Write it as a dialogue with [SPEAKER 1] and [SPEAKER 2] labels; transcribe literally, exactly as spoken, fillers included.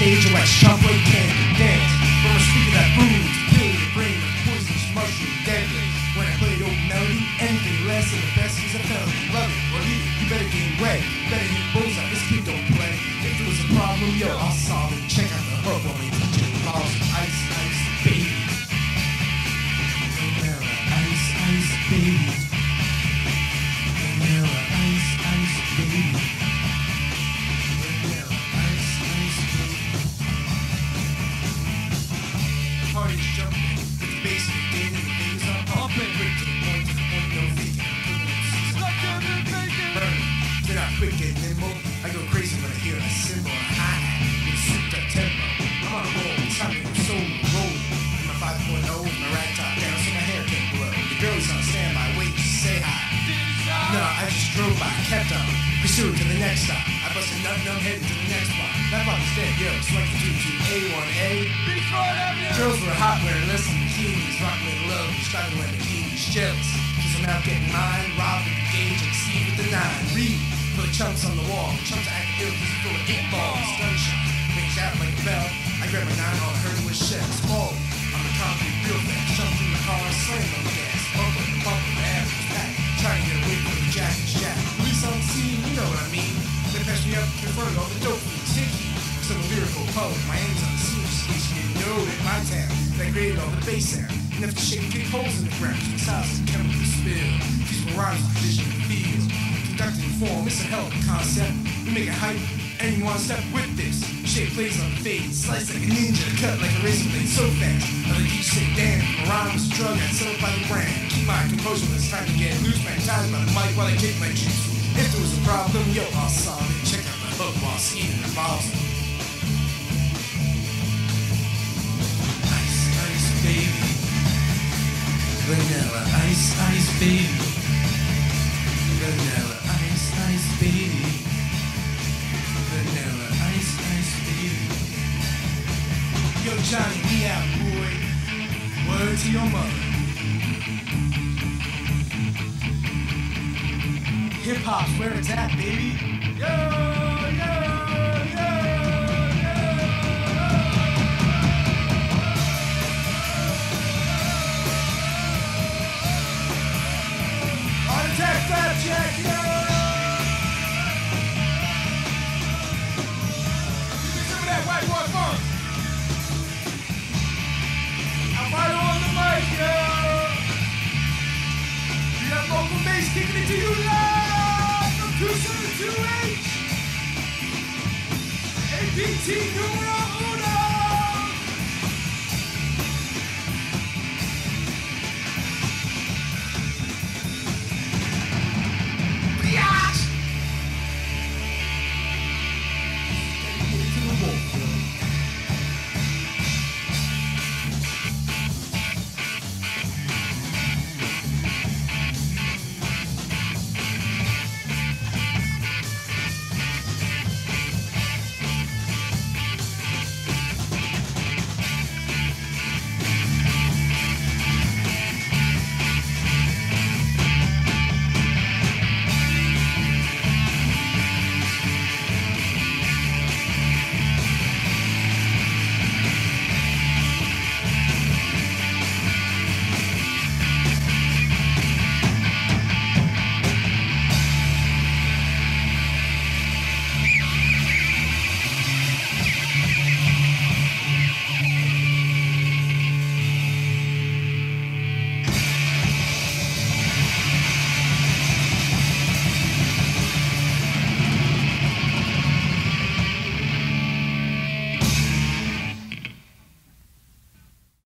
[SPEAKER 1] stage, your wax chop like candy. Dance from a speaker that booms, kill your brain with poisonous mushroom, deadly. When I play the old melody, anything less than the best is a felony. Love it or leave it, you better gain weight. Better hit bullseye, this kid don't play. If there was a problem, yo, I'll solve it. Check out the hook on me, D J Laws, ice, ice, baby. Vanilla, ice, ice, baby. Vanilla, ice, ice, baby. Vanilla, ice, ice, baby. The party's jumping, with the bass kicked in and the fingers are pumping. Quick to the point, to the point, no thinking. Burn, then I quick and nimble. I go crazy when I hear a cymbal and a hi-hat with a souped up tempo. I'm on a roll, time to go solo, roll. In my five point oh, with my rag top down so my hair can't blow. The girl's on standby, waiting to say hi. No, I just drove by, kept on, pursued to the next stop. I bust a nut numb heading to the next block. That block is dead, yo, so I can do to A one A. Girls were hot wearing less than bikinis, rock with love, striving like bikinis, jealous. Cause I'm out getting mine, robbing the gauge and see with the nine. Read for the chumps on the wall, chumps act ill cause it's full of eight balls, gunshot, rings out like a bell. I grabbed my nine, all I heard was shells fall. On the concrete real fast, jumped in the car, slammed on the gas, bumper, bumper, the ass was packed. Trying to get away from the jack and jack. Police on the scene, you know what I mean. They passed me up in front of all the dope fiends. Sticky, some lyrical poet. My aim's on the scene, just you didn't know it. My town, that created all the bass sound. Enough to shake and kick holes in the ground. Just missiles and chemical spill. These were rhymes with vision and feel. Conducting form, it's a hell of a concept. We make it hype, and you wanna step with this. Shape plays on the fade, slice like a ninja, cut like a razor blade so fast. Other geeks say, damn, my rhyme was a drug, I sell it by the brand. Keep my composure when it's time to get loose, man, tied by the mic while I kick my juice. If there was a problem, yo, I'll solve it. Check out the hook while skating the balls. Ice, ice, baby. Vanilla, ice, ice, baby. Vanilla, ice, ice, baby. Vanilla, ice, ice, baby. Yo, Johnny, we out, boy. Word to your mother. Hip hop's where it's at, baby. Yo, yo, yo, yo. Heart attack, fat jack, yo. Give me some of that white boy funk. I'm right on the mic, yo. You got vocal bass kicking it to you live. two seven two H A P T numero